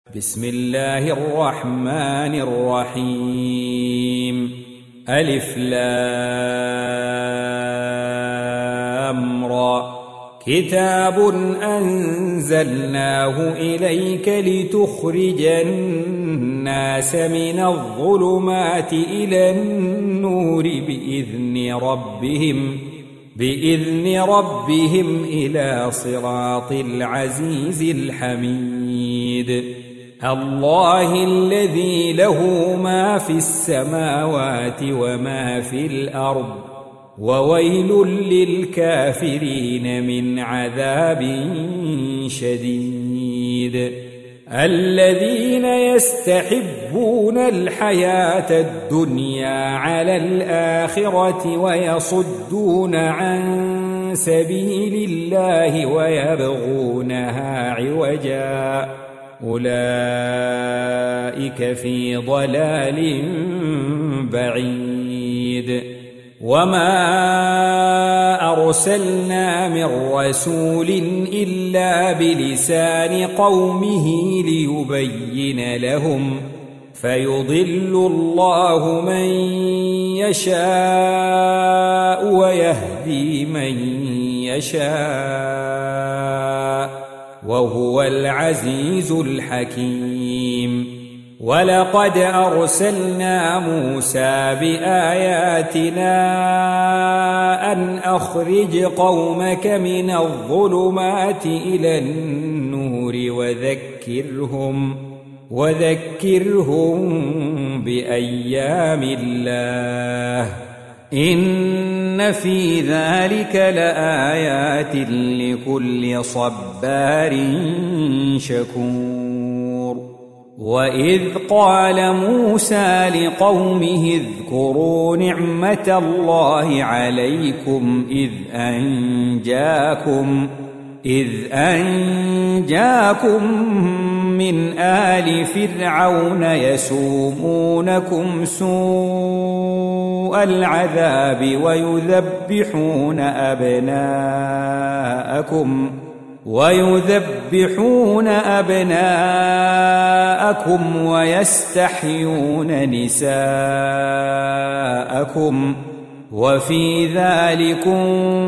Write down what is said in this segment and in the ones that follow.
بسم الله الرحمن الرحيم. ألف لام را. كتاب أنزلناه إليك لتخرج الناس من الظلمات إلى النور بإذن ربهم إلى صراط العزيز الحميد. الله الذي له ما في السماوات وما في الأرض، وويل للكافرين من عذاب شديد. الذين يستحبون الحياة الدنيا على الآخرة ويصدون عن سبيل الله ويبغونها عوجا، أولئك في ضلال بعيد. وما أرسلنا من رسول إلا بلسان قومه ليبين لهم، فيضل الله من يشاء ويهدي من يشاء، وهو العزيز الحكيم. ولقد أرسلنا موسى بآياتنا أن أخرج قومك من الظلمات إلى النور وذكرهم بأيام الله، إن في ذلك لآيات لكل صبار شكور. وإذ قال موسى لقومه اذكروا نعمة الله عليكم إذ أنجاكم من آل فرعون يسومونكم سوء العذاب ويذبحون أبناءكم ويستحيون نساءكم، وفي ذلكم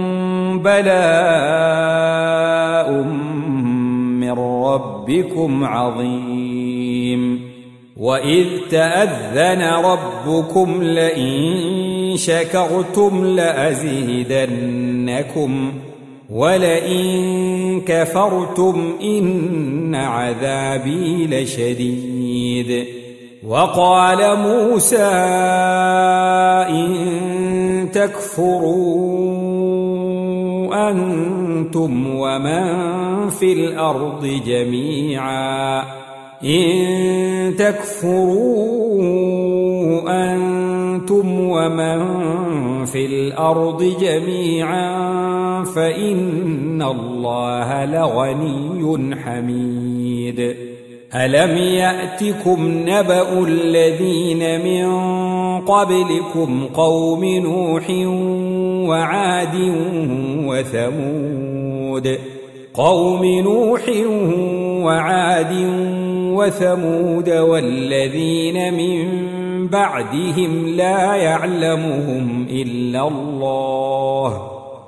بلاء من ربكم عظيم. وإذ تأذن ربكم لئن شكرتم لأزيدنكم ولئن كفرتم إن عذابي لشديد. وقال موسى إن تكفروا أنتم ومن في الأرض جميعا فإن الله لغني حميد. ألم يأتكم نبأ الذين من قبلكم قوم نوح وعاد وثمود والذين من بعدهم لا يعلمهم إلا الله،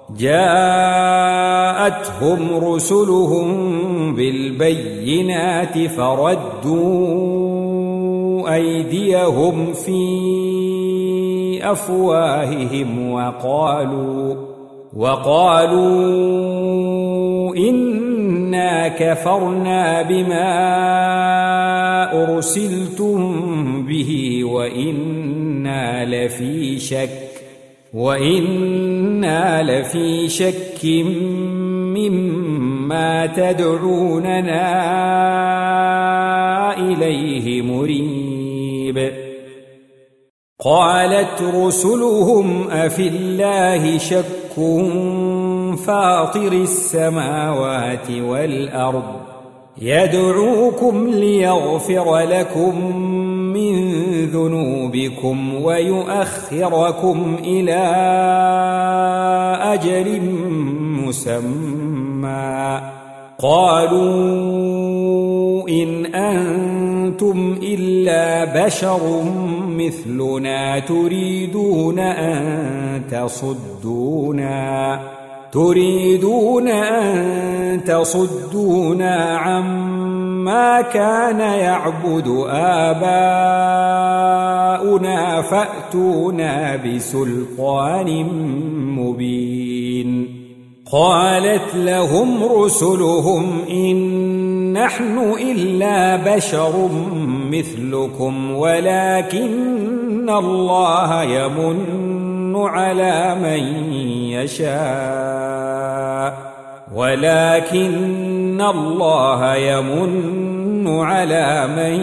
جاءتهم رسلهم بالبينات فردوا أيديهم في أفواههم وقالوا إنا كفرنا بما أرسلتم به وإنا لفي شك مما تدعوننا إليه مريب. قالت رسلهم أفي الله شك فاطر السماوات والأرض يدعوكم ليغفر لكم من ذنوبكم ويؤخركم إلى أجل مسمى قالوا إن أنتم إلا بشر مثلنا تريدون أن تصدونا عما كان يعبد آباؤنا فأتونا بسلطان مبين. قالت لهم رسلهم إن نحن إلا بشر مثلكم ولكن الله يمن على من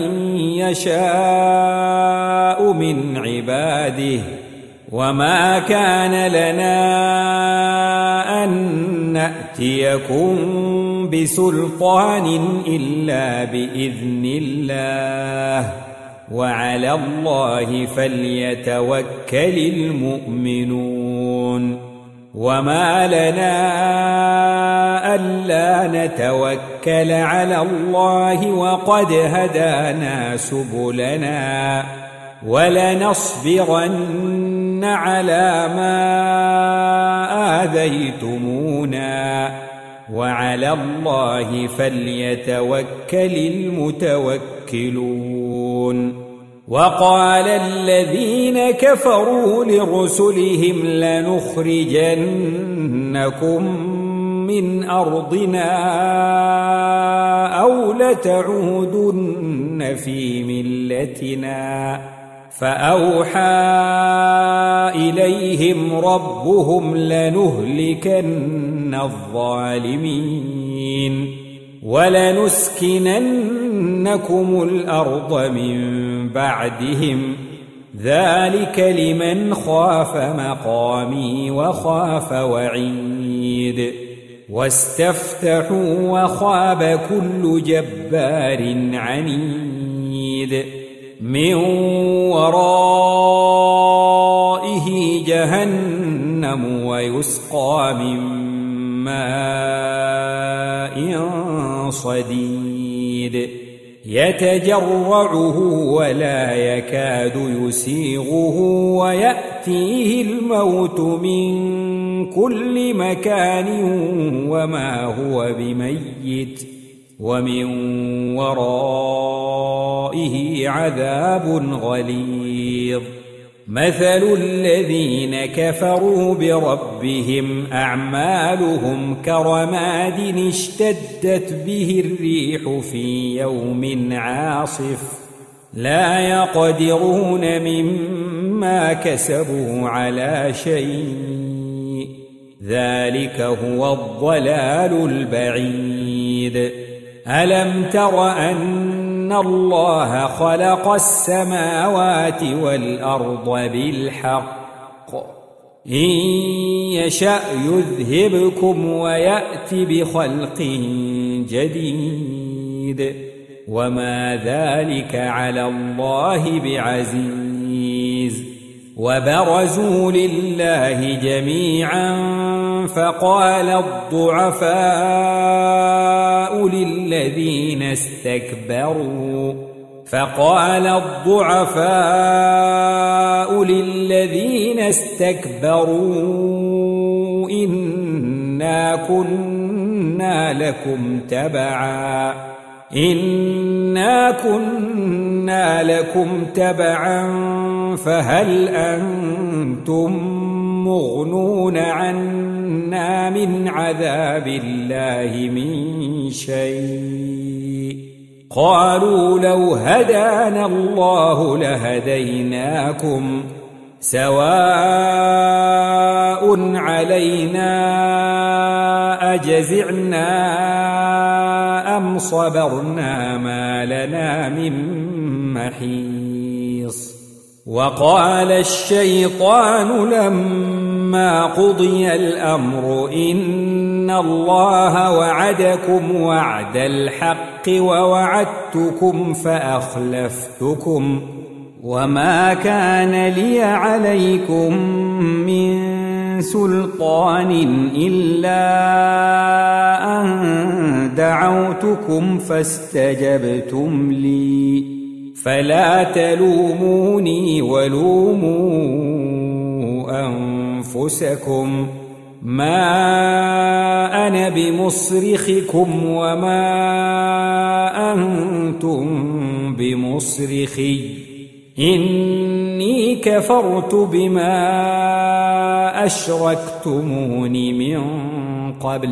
يشاء من عباده وما كان لنا أن نأتيكم بسلطان إلا بإذن الله وعلى الله فليتوكل المؤمنون. وما لنا ألا نتوكل على الله وقد هدانا سبلنا ولنصبرن على ما آذيتمونا وعلى الله فليتوكل المتوكلون. وقال الذين كفروا لرسلهم لنخرجنكم من أرضنا أو لتعودن في ملتنا فأوحى إليهم ربهم لنهلكن الظالمين ولنسكننكم الأرض من بعدهم ذلك لمن خاف مقامي وخاف وعيد. واستفتحوا وخاب كل جبار عنيد من ورائه جهنم ويسقى من ماء صديد يتجرعه ولا يكاد يسيغه ويأتيه الموت من كل مكان وما هو بميت ومن ورائه عذاب غليظ. مثل الذين كفروا بربهم أعمالهم كرماد اشتدت به الريح في يوم عاصف لا يقدرون مما كسبوا على شيء ذلك هو الضلال البعيد. ألم تر أن الله خلق السماوات والأرض بالحق إن يشأ يذهبكم ويأت بخلق جديد وما ذلك على الله بعزيز. وبرزوا لله جميعا فقال الضعفاء للذين استكبروا إنا كنا لكم تبعا فهل أنتم مغنون عنا من عذاب الله من شيء؟ قالوا لو هدانا الله لهديناكم سواء علينا أجزعنا أم صبرنا ما لنا من محيص. وقال الشيطان لما قضي الأمر إن الله وعدكم وعد الحق ووعدتكم فأخلفتكم وما كان لي عليكم من سلطان إلا أن دعوتكم فاستجبتم لي فلا تلوموني ولوموا أنفسكم ما أنا بمصرخكم وما أنتم بمصرخي إني كفرت بما أشركتمون من قبل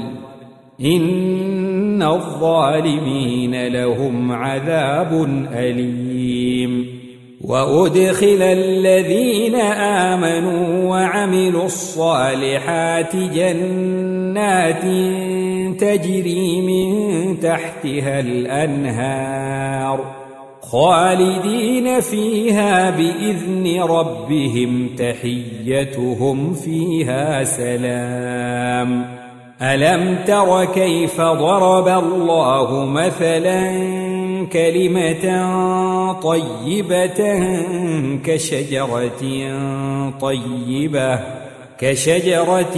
إن الظالمين لهم عذاب أليم وأدخل الذين آمنوا وعملوا الصالحات جنات تجري من تحتها الأنهار خالدين فيها بإذن ربهم تحيتهم فيها سلام ألم تر كيف ضرب الله مثلا كلمة طيبة كشجرة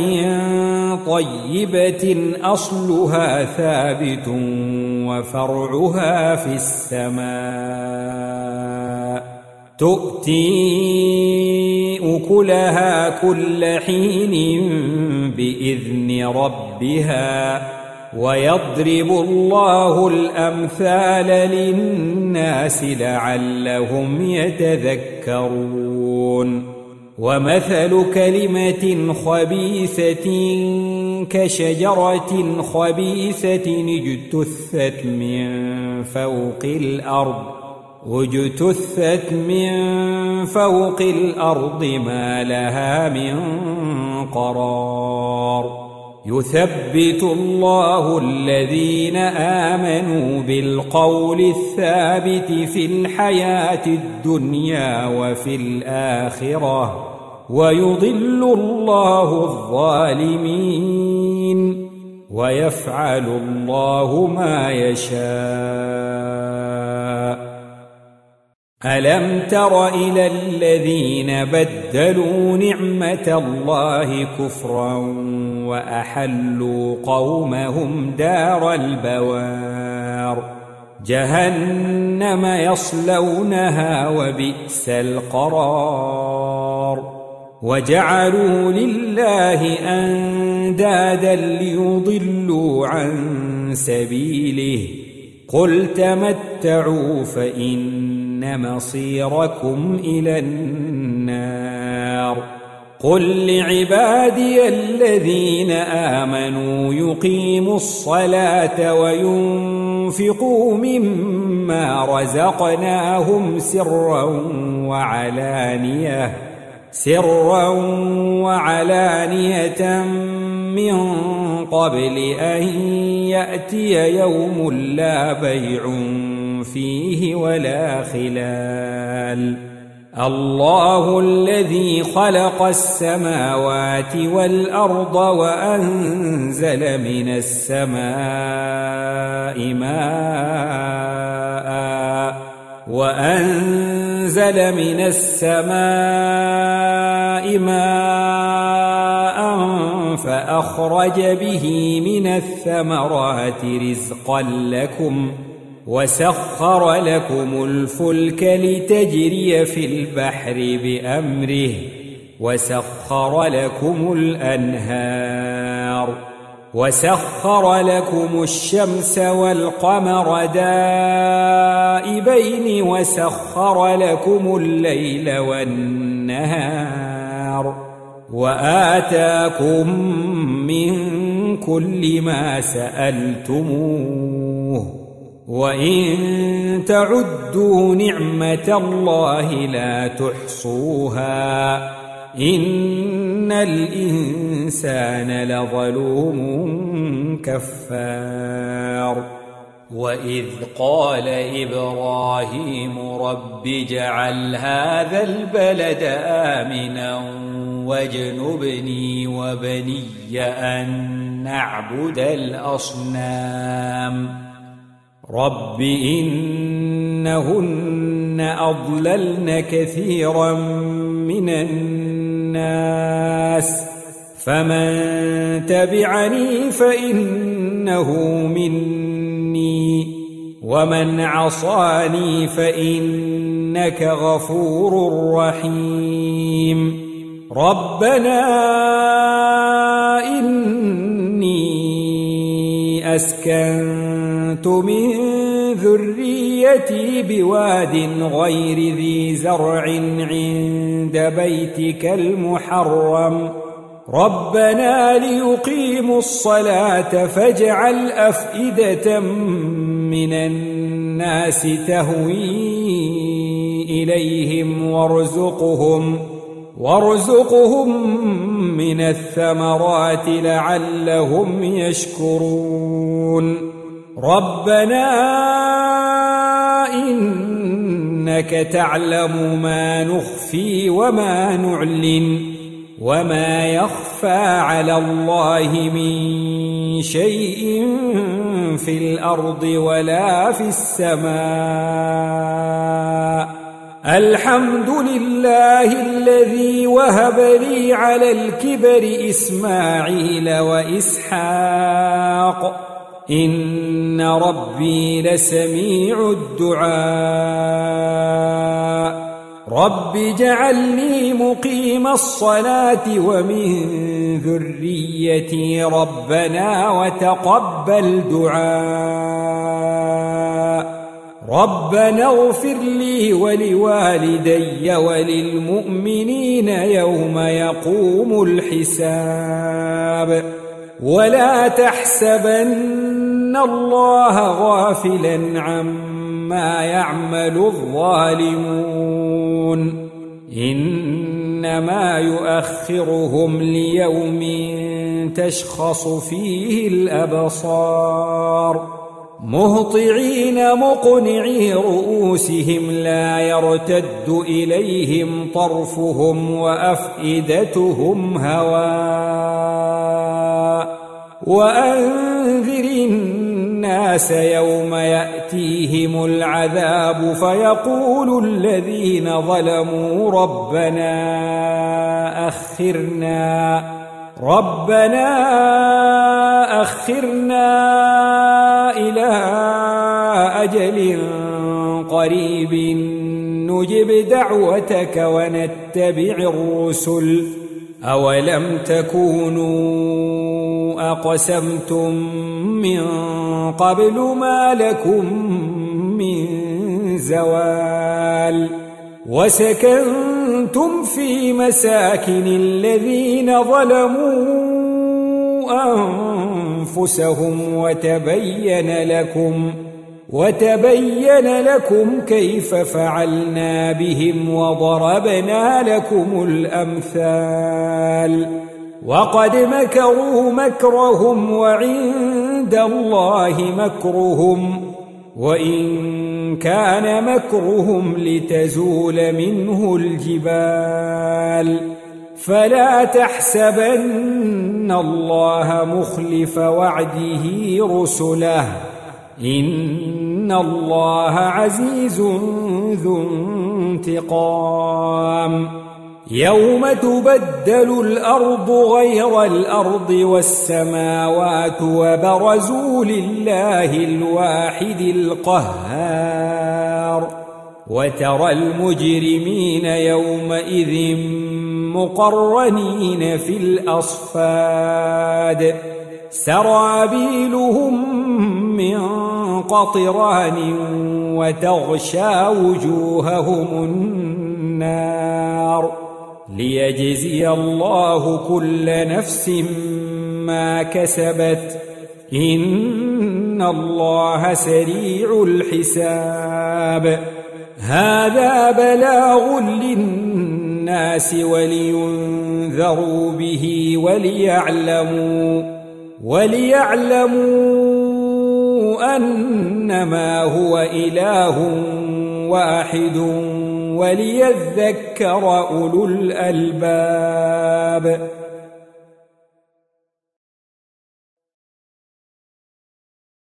طيبة أصلها ثابت وفرعها في السماء تؤتي أكلها كل حين بإذن ربها ويضرب الله الأمثال للناس لعلهم يتذكرون ومثل كلمة خبيثة كشجرة خبيثة اجتثت من فوق الأرض ما لها من قرار يثبت الله الذين آمنوا بالقول الثابت في الحياة الدنيا وفي الآخرة ويضل الله الظالمين ويفعل الله ما يشاء ألم تر إلى الذين بدلوا نعمة الله كفرا وأحلوا قومهم دار البوار جهنم يصلونها وبئس القرار وجعلوا لله أندادا ليضلوا عن سبيله قل تمتعوا فإن مصيركم إلى النار قل لعبادي الذين آمنوا يقيموا الصلاة وينفقوا مما رزقناهم سرا وعلانية من قبل أن يأتي يوم لا بيع فيه ولا خلال الله الذي خلق السماوات والأرض وأنزل من السماء ماء فأخرج به من الثمرات رزقا لكم وسخر لكم الفلك لتجري في البحر بأمره وسخر لكم الأنهار وسخر لكم الشمس والقمر دائبين وسخر لكم الليل والنهار وآتاكم من كل ما سألتموه وإن تعدوا نعمة الله لا تحصوها إن الإنسان لظلوم كفار وإذ قال إبراهيم رب اجعل هذا البلد آمنا واجنبني وبني أن نعبد الأصنام رب إنهن أضللن كثيرا من الناس فمن تبعني فإنه مني ومن عصاني فإنك غفور رحيم ربنا إني أسكنت من ذريتي بواد غير ذي زرع عند بيتك المحرم ربنا ليقيموا الصلاة فاجعل أفئدة من الناس تهوي إليهم وارزقهم من الثمرات لعلهم يشكرون ربنا إنك تعلم ما نخفي وما نعلن وما يخفى على الله من شيء في الأرض ولا في السماء الحمد لله الذي وهب لي على الكبر إسماعيل وإسحاق إن ربي لسميع الدعاء رب اجعلني مقيم الصلاة ومن ذريتي ربنا وتقبل دعاء ربنا اغفر لي ولوالدي وللمؤمنين يوم يقوم الحساب ولا تحسبن الله غافلا عما يعمل الظالمون إنما يؤخرهم ليوم تشخص فيه الأبصار مهطعين مقنعي رؤوسهم لا يرتد إليهم طرفهم وأفئدتهم هواء وأنذر الناس يوم يأتيهم العذاب فيقول الذين ظلموا ربنا أخرنا إلى أجل قريب نجب دعوتك ونتبع الرسل أولم تكونوا أقسمتم من قبل ما لكم من زوال وسكنتم في مساكن الذين ظلموا أنفسهم وتبين لكم كيف فعلنا بهم وضربنا لكم الأمثال وقد مكروا مكرهم وعند الله مكرهم وإن كان مكرهم لتزول منه الجبال فلا تحسبن الله مخلف وعده رسله إن الله عزيز ذو انتقام يوم تبدل الأرض غير الأرض والسماوات وبرزوا لله الواحد القهار وترى المجرمين يومئذ مقرنين في الأصفاد سرابيلهم من قطران وتغشى وجوههم النار ليجزي الله كل نفس ما كسبت إن الله سريع الحساب هذا بلاغ للناس ولينذروا به وليعلموا أنما هو إله واحد وليذكر أولو الألباب